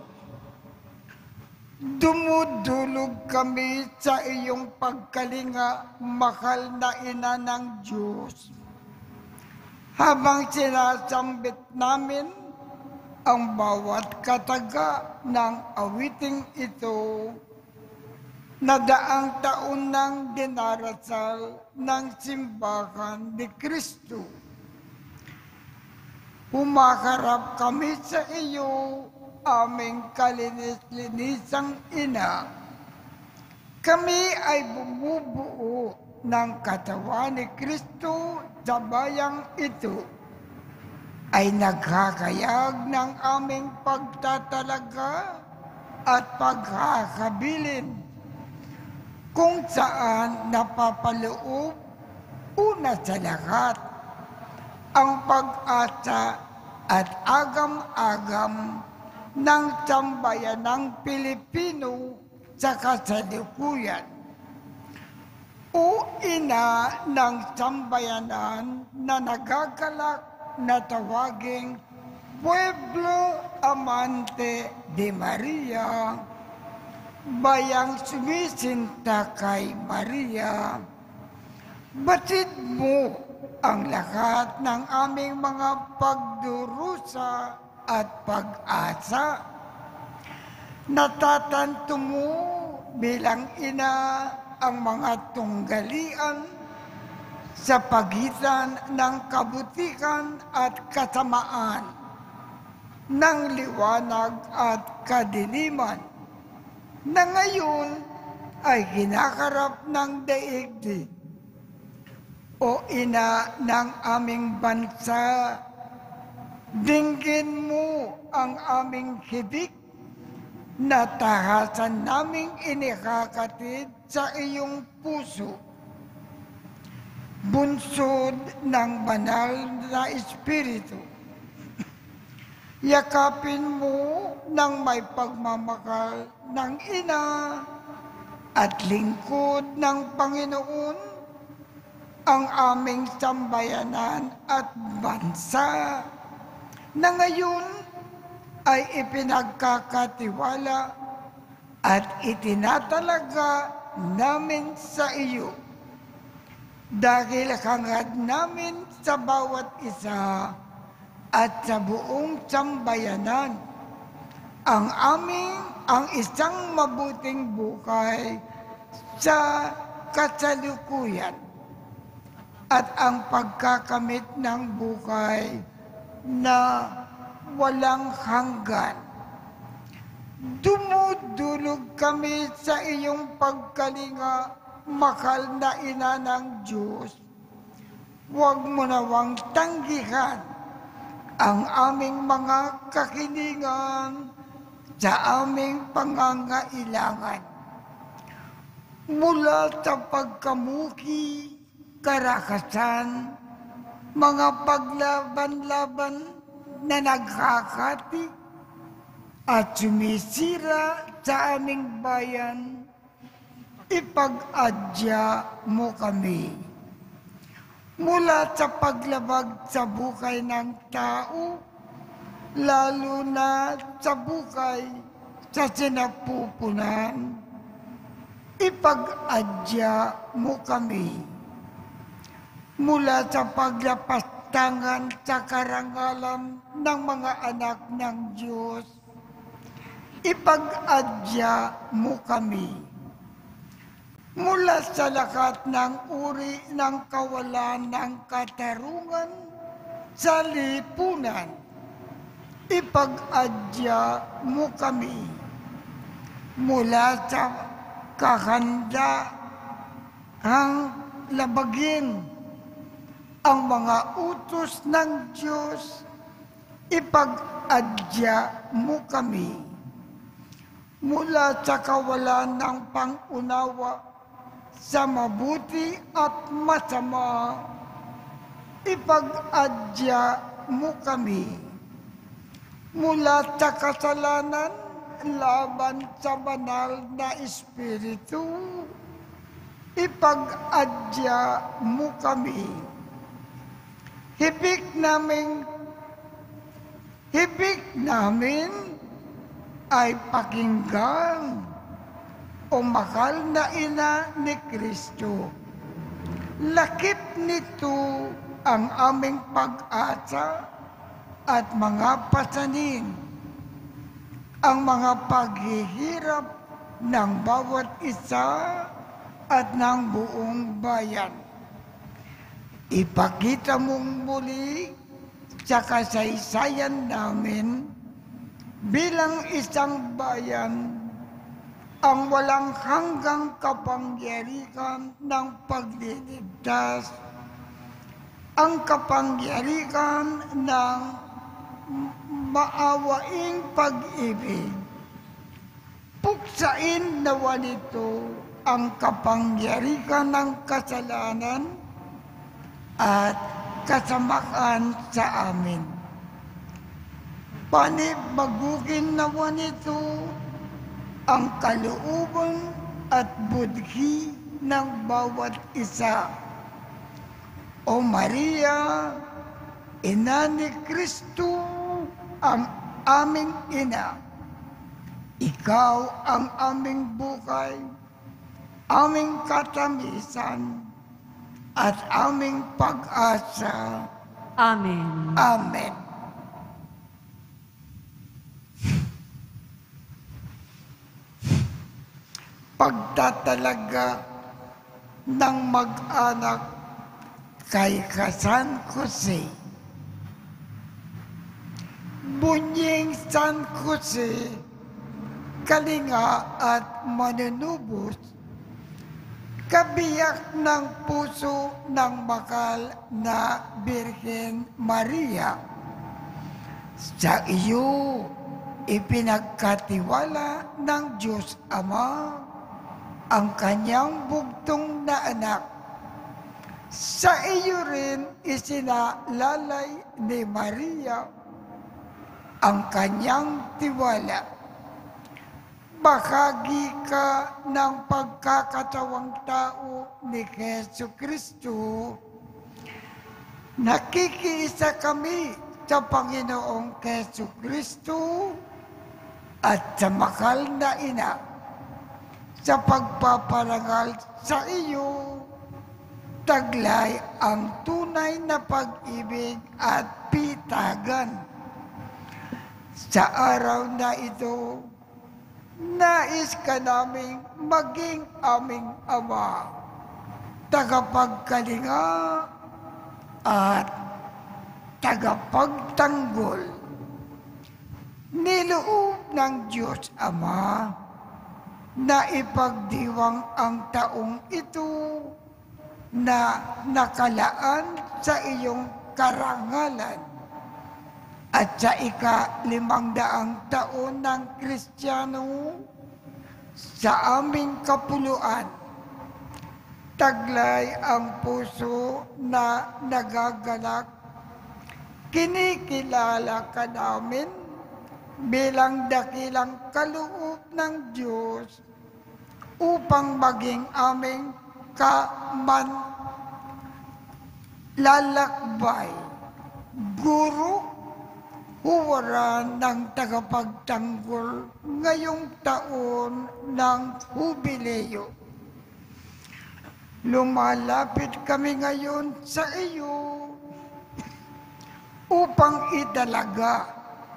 Speaker 2: Dumudulog kami sa iyong pagkalinga, mahal na ina ng Diyos. Habang sinasambit namin ang bawat kataga ng awiting ito, na daang taon nang dinarasal ng simbahan ni Kristo. Humaharap kami sa iyo, aming kalinis-linisang ina. Kami ay bumubuo ng katawan ni Kristo sa bayang ito, ay nagkakayag ng aming pagtatalaga at pagkakabilin, kung saan napapaloob una sa lahat ang pag-asa at agam-agam ng sambayan ng Pilipino sa kasalukuyan. O ina ng sambayanan na nagagalak na tawaging Pueblo Amante de Maria, bayang sumisinta kay Maria, batid mo ang lahat ng aming mga pagdurusa at pag-asa. Natatanto mo bilang ina ang mga tunggalian sa pagitan ng kabutikan at kasamaan, ng liwanag at kadiliman, na ngayon ay kinakarap ng daigdig. O ina ng aming bansa, dinggin mo ang aming hibik na tahasan naming inikakatid sa iyong puso. Bunsod ng banal na Espiritu, yakapin mo ng may pagmamakal ng ina at lingkod ng Panginoon ang aming sambayanan at bansa na ngayon ay ipinagkakatiwala at itinatalaga namin sa iyo. Dahil hangad namin sa bawat isa at sa buong sambayanan ang aming ang isang mabuting buhay sa kasalukuyan at ang pagkakamit ng buhay na walang hanggan. Dumudulog kami sa iyong pagkalinga, mahal na ina ng Diyos. Huwag mo nawang tanggihan ang aming mga kahilingan sa aming pangangailangan. Mula sa pagkamuki, karakasan, mga paglaban-laban na nagkakati at sumisira sa aming bayan, ipag-adya mo kami. Mula sa paglabag sa buhay ng tao, lalo na sa buhay sa sinapupunan, ipag-adya mo kami. Mula sa paglapastangan sa karangalan ng mga anak ng Diyos, ipag-adya mo kami. Mula sa lahat ng uri ng kawalan ng katarungan sa lipunan, ipag-adya mo kami. Mula sa kahanda ang labagin ang mga utos ng Diyos, ipag-adya mo kami. Mula sa kawalan ng pangunawa sa mabuti at masama, ipag-adya mo kami. Mula sa kasalanan laban sa banal na Espiritu, ipag-adya mo kami. Hibik namin, hibik namin ay pakinggan, o mahal na ina ni Kristo. Lakip nito ang aming pag-asa at mga pasanin, ang mga paghihirap ng bawat isa at ng buong bayan. Ipakita mong muli sa kasaysayan namin bilang isang bayan ang walang hanggang kapangyarihan ng pagliligtas, ang kapangyarihan ng maawaing pag-ibig. Puksain nawa nito ang kapangyarihan ng kasalanan at kasamaan sa amin. Panibagugin nawa nito ang kalooban at budhi ng bawat isa. O Maria, ina ni Kristo, ang aming ina. Ikaw ang aming buhay, aming katamisan, at aming pag-asa.
Speaker 3: Amen.
Speaker 2: Amen. Pagtatalaga ng mag-anak kay San Jose. Bunying San Jose, kalinga at manunubos, kabiyak ng puso ng bakal na Birhen Maria. Sa iyo, ipinagkatiwala ng Diyos Ama ang kanyang bugtong na anak. Sa iyo rin isinalalay ni Maria ang kanyang tiwala. Bahagi ka ng pagkakatawang tao ni Jesu Kristo. Nakikiisa kami sa Panginoong Jesu Kristo at sa mahal na ina sa pagpaparangal sa iyo, taglay ang tunay na pag-ibig at pitagan. Sa araw na ito, nais ka naming maging aming Ama, tagapagkalinga at tagapagtanggol. Niloob ng Diyos Ama na ipagdiwang ang taong ito na nakalaan sa iyong karangalan at sa ika-limang daang taon ng Kristiyano sa aming kapuluan. Taglay ang puso na nagagalak. Kinikilala ka namin bilang dakilang kaloob ng Diyos upang maging aming kaman lalakbay, guro, huwaran ng tagapagtanggol ngayong taon ng hubileo. Lumalapit kami ngayon sa iyo upang italaga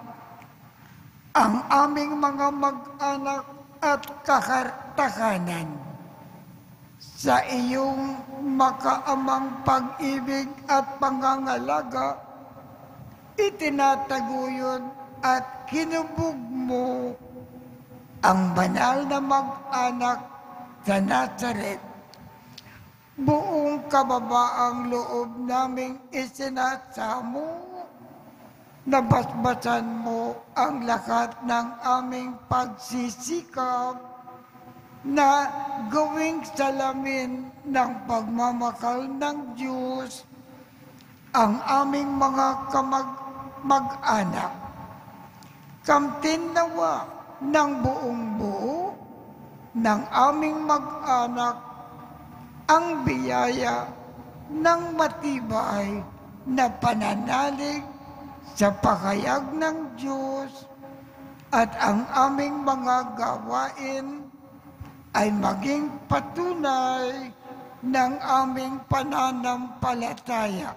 Speaker 2: ang aming mga mag-anak at kakartakanan sa iyong makaamang pag-ibig at pangangalaga. Itinataguyod at kinubog mo ang banal na mag-anak sa Nazaret. Buong kababaang loob naming isinasamo, nabasbasan mo ang lahat ng aming pagsisikap na gawing salamin ng pagmamakal ng Diyos ang aming mga kamag-anak. Kamtin nawa ng buong buo ng aming mag-anak ang biyaya ng matibay na pananalig sa pakayag ng Diyos, at ang aming mga gawain ay maging patunay ng aming pananampalataya.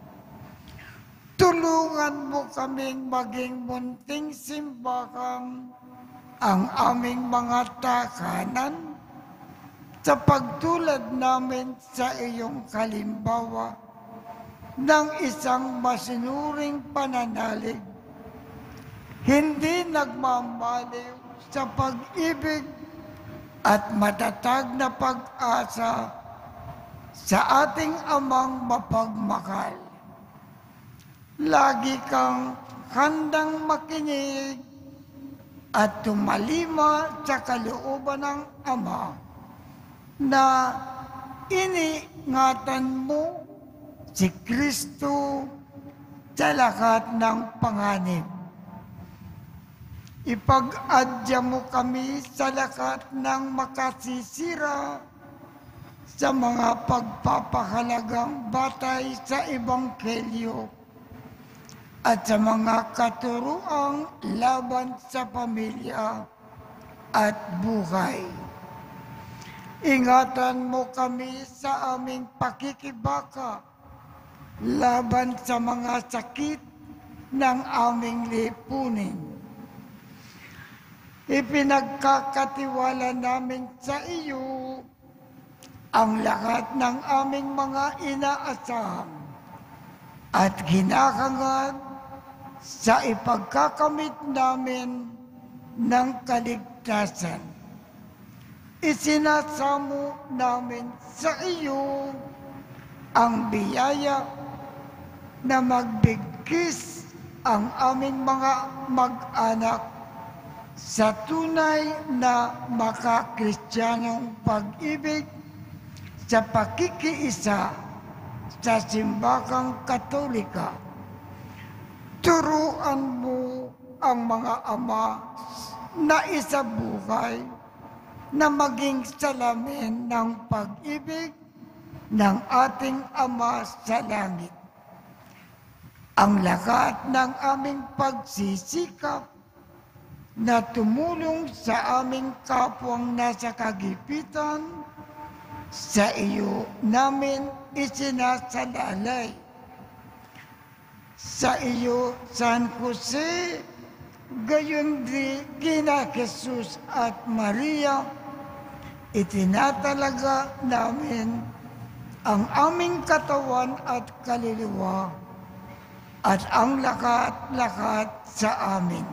Speaker 2: Tulungan mo kaming maging munting simbahan ang aming mga takanan sa pagtulad namin sa iyong kalimbawa ng isang masinuring pananalig, hindi nagmamaliw sa pag-ibig at matatag na pag-asa sa ating amang mapagmahal. Lagi kang handang makinig at tumalima sa kalooban ng Ama na iniingatan mo si Kristo sa lahat ng panganib. Ipag-adya mo kami sa lahat ng makasisira sa mga pagpapahalagang batay sa Ebanghelyo at sa mga katuruang laban sa pamilya at buhay. Ingatan mo kami sa aming pakikibaka laban sa mga sakit ng aming lipunin. Ipinagkakatiwala namin sa iyo ang lahat ng aming mga inaasahan at hinahangad sa ipagkakamit namin ng kaligtasan. Isinasamo namin sa iyo ang biyaya na magbigkis ang aming mga mag-anak sa tunay na makakristyanong pag-ibig sa pakikiisa sa simbahang Katolika. Turuan mo ang mga ama na isabuhay na maging salamin ng pag-ibig ng ating Ama sa langit. Ang lahat ng aming pagsisikap na tumulong sa aming kapwang nasa kagipitan, sa iyo namin isinasalalay. Sa iyo, San Jose, gayon di kina Jesus at Maria, itinatalaga namin ang aming katawan at kaluluwa at ang lahat-lahat sa amin.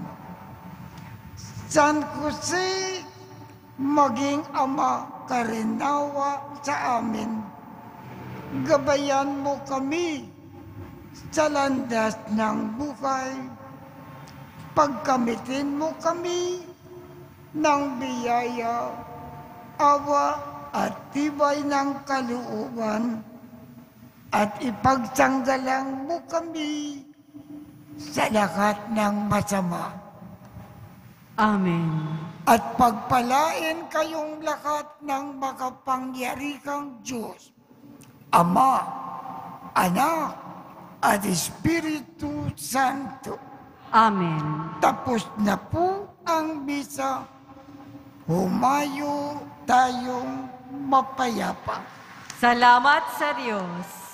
Speaker 2: San Jose, maging ama ka rin nawa sa amin. Gabayan mo kami sa landas ng buhay. Pagkamitin mo kami ng biyaya, awa at tibay ng kalooban at ipagsanggalang mo kami sa lahat ng masama.
Speaker 3: Amen.
Speaker 2: At pagpalain kayong lahat ng makapangyarihang Diyos, Ama, Anak, at Espiritu Santo.
Speaker 3: Amen.
Speaker 2: Tapos na po ang misa. Humayo tayong mapayapa.
Speaker 3: Salamat sa Diyos.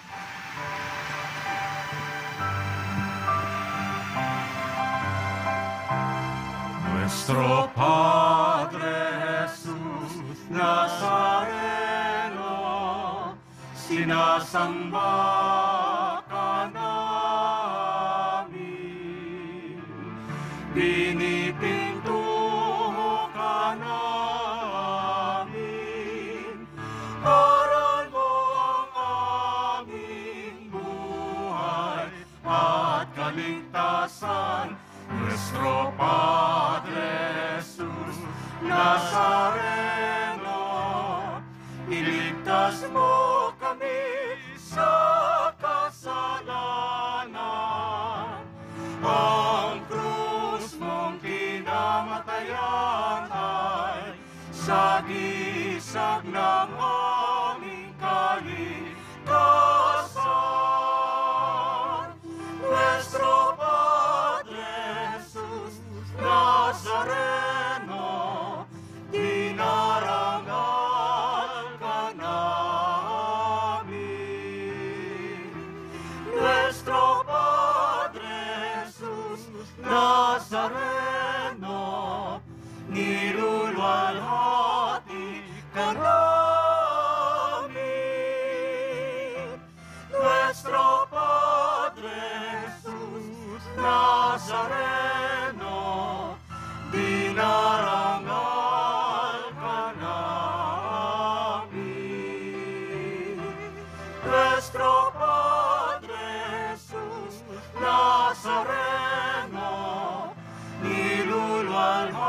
Speaker 1: Nuestro Padre Jesús Nazareno, sinasamba ka namin, pinipinto ka namin, aral mo ang aming buhay at kaligtasan. Nuestro Padre Jesús Nazareno, iligtas mo kami sa kasalanan. Ang krus mong kinamatayan ay sagisag ng aming kaligtasan. Nuestro Nazareno, dinarangal ka namin. Nuestro Padre Jesus Nazareno, niluluwalhati ka namin. Nuestro Padre Jesus Nazareno, dinarangal ka namin. Nuestro Padre Jesus Nazareno, niluluwalhati